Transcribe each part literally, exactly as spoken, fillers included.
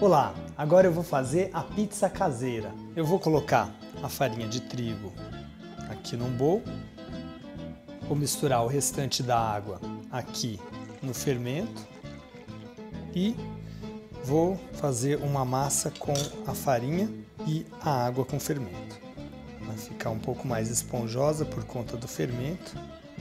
Olá, agora eu vou fazer a pizza caseira. Eu vou colocar a farinha de trigo aqui num bowl, vou misturar o restante da água aqui no fermento e vou fazer uma massa com a farinha e a água com fermento. Vai ficar um pouco mais esponjosa por conta do fermento.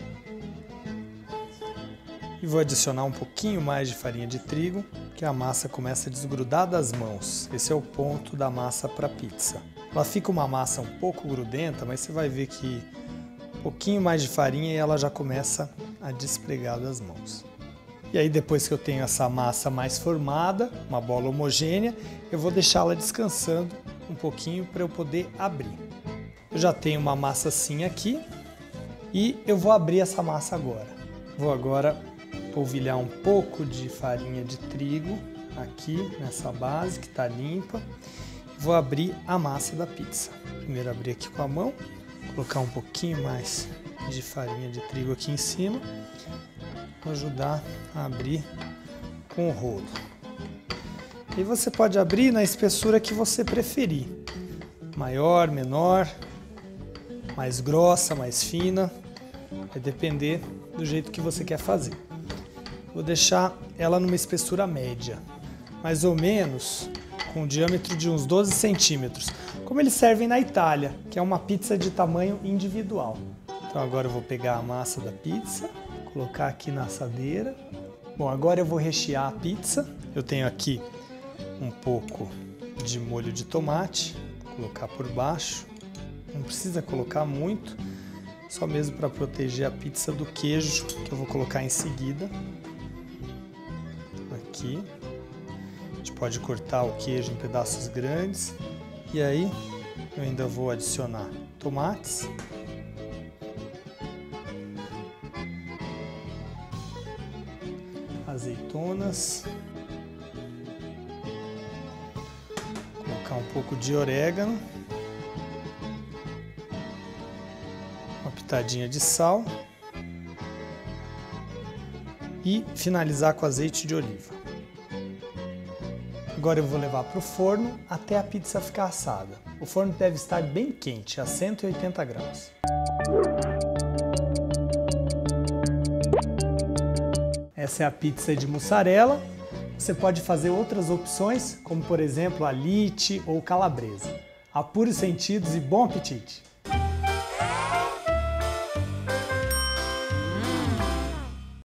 E vou adicionar um pouquinho mais de farinha de trigo, que a massa começa a desgrudar das mãos. Esse é o ponto da massa para pizza. Ela fica uma massa um pouco grudenta, mas você vai ver que um pouquinho mais de farinha e ela já começa a despregar das mãos. E aí depois que eu tenho essa massa mais formada, uma bola homogênea, eu vou deixá-la descansando um pouquinho para eu poder abrir. Eu já tenho uma massa assim aqui e eu vou abrir essa massa agora. Vou agora polvilhar um pouco de farinha de trigo aqui nessa base que está limpa. Vou abrir a massa da pizza. Primeiro abrir aqui com a mão, colocar um pouquinho mais de farinha de trigo aqui em cima, para ajudar a abrir com o rolo. E você pode abrir na espessura que você preferir, maior, menor, mais grossa, mais fina, vai depender do jeito que você quer fazer. Vou deixar ela numa espessura média, mais ou menos com um diâmetro de uns doze centímetros, como eles servem na Itália, que é uma pizza de tamanho individual. Então agora eu vou pegar a massa da pizza, colocar aqui na assadeira. Bom, agora eu vou rechear a pizza. Eu tenho aqui um pouco de molho de tomate, vou colocar por baixo. Não precisa colocar muito, só mesmo para proteger a pizza do queijo que eu vou colocar em seguida. Aqui. A gente pode cortar o queijo em pedaços grandes. E aí eu ainda vou adicionar tomates. Azeitonas. Colocar um pouco de orégano. Uma pitadinha de sal. E finalizar com azeite de oliva. Agora eu vou levar para o forno até a pizza ficar assada. O forno deve estar bem quente, a cento e oitenta graus. Essa é a pizza de mussarela. Você pode fazer outras opções, como por exemplo a lite ou calabresa. Apure os sentidos e bom apetite!